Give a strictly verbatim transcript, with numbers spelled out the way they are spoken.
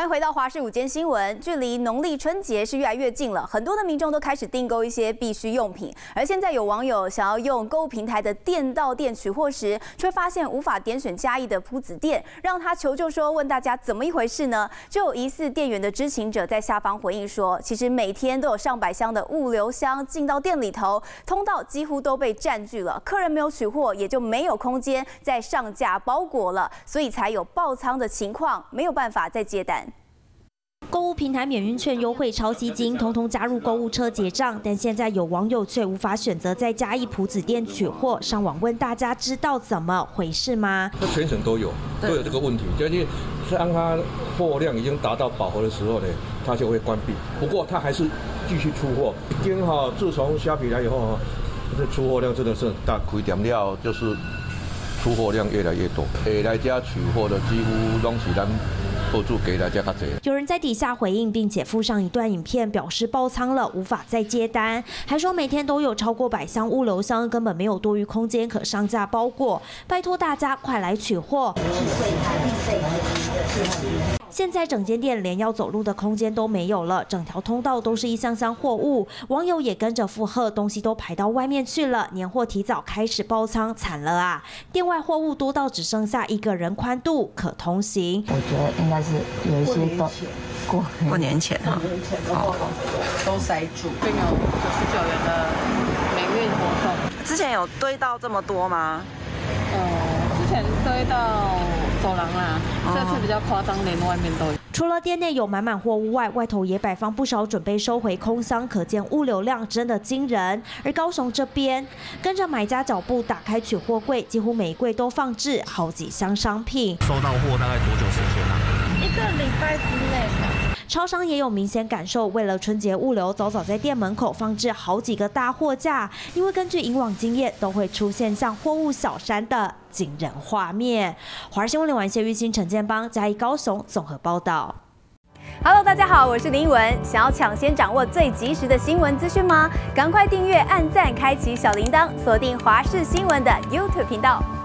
迎回到华视午间新闻。距离农历春节是越来越近了，很多的民众都开始订购一些必需用品。而现在有网友想要用购物平台的店到店取货时，却发现无法点选嘉义的朴子店，让他求救说：“问大家怎么一回事呢？”就有疑似店员的知情者在下方回应说：“其实每天都有上百箱的物流箱进到店里头，通道几乎都被占据了，客人没有取货，也就没有空间再上架包裹了，所以才有爆仓的情况，没有办法再接单。” 购物平台免运券优惠超吸金，通通加入购物车结账。但现在有网友却无法选择在嘉义朴子店取货，上网问大家知道怎么回事吗？ 那全省都有都有这个问题，就是当它货量已经达到饱和的时候呢，它就会关闭。不过它还是继续出货。已经哈，自从虾皮来以后哈，这出货量真的是大，开店了就是。 出货量越来越多，会来家取货的几乎拢是咱后助给大家较济。 有人在底下回应，并且附上一段影片，表示爆仓了，无法再接单，还说每天都有超过百箱物流箱，根本没有多余空间可上架包裹，拜托大家快来取货。 现在整间店连要走路的空间都没有了，整条通道都是一箱箱货物，网友也跟着附和，东西都排到外面去了，年货提早开始爆仓，惨了啊！店外货物多到只剩下一个人宽度可通行。 我觉得应该是有一些都过过年前哈， 好，都塞住，并有九十九元的免运活动。 之前有堆到这么多吗？ 呃，之前堆到。 走廊啦，这次比较夸张，连外面都有。 除了店内有满满货物外，外头也摆放不少准备收回空箱，可见物流量真的惊人。而高雄这边跟着买家脚步打开取货柜，几乎每一柜都放置好几箱商品。 收到货大概多久时间啊？ 一个礼拜之内吧。 超商也有明显感受，为了春节物流，早早在店门口放置好几个大货架，因为根据以往经验，都会出现像货物小山的惊人画面。华视新闻联网谢玉欣、陈建邦、嘉义、高雄综合报道。 Hello， 大家好，我是林依文。想要抢先掌握最及时的新闻资讯吗？赶快订阅、按赞、开启小铃铛，锁定华视新闻的 YouTube 频道。